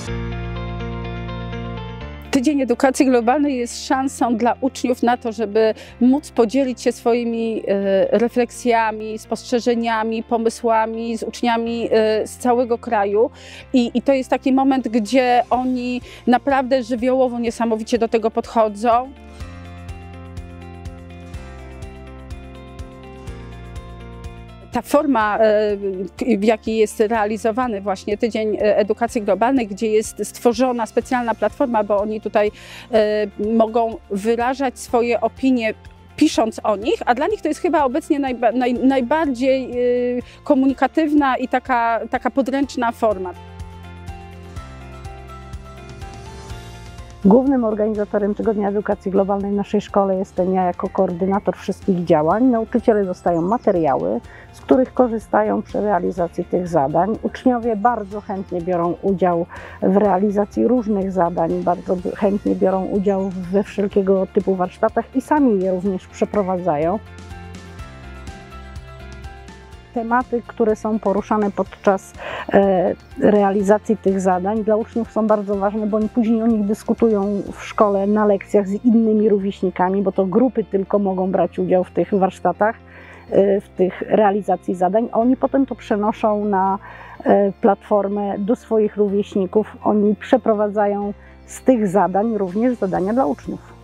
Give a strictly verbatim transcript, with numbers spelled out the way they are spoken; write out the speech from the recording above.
Tydzień Edukacji Globalnej jest szansą dla uczniów na to, żeby móc podzielić się swoimi refleksjami, spostrzeżeniami, pomysłami z uczniami z całego kraju. I, i to jest taki moment, gdzie oni naprawdę żywiołowo niesamowicie do tego podchodzą. Ta forma, w jakiej jest realizowany właśnie Tydzień Edukacji Globalnej, gdzie jest stworzona specjalna platforma, bo oni tutaj mogą wyrażać swoje opinie, pisząc o nich, a dla nich to jest chyba obecnie najba, naj, najbardziej komunikatywna i taka, taka podręczna forma. Głównym organizatorem Tygodnia Edukacji Globalnej w naszej szkole jestem ja jako koordynator wszystkich działań. Nauczyciele dostają materiały, z których korzystają przy realizacji tych zadań. Uczniowie bardzo chętnie biorą udział w realizacji różnych zadań, bardzo chętnie biorą udział we wszelkiego typu warsztatach i sami je również przeprowadzają. Tematy, które są poruszane podczas e, realizacji tych zadań, dla uczniów są bardzo ważne, bo oni później o nich dyskutują w szkole na lekcjach z innymi rówieśnikami, bo to grupy tylko mogą brać udział w tych warsztatach, e, w tych realizacji zadań. Oni potem to przenoszą na e, platformę do swoich rówieśników. Oni przeprowadzają z tych zadań również zadania dla uczniów.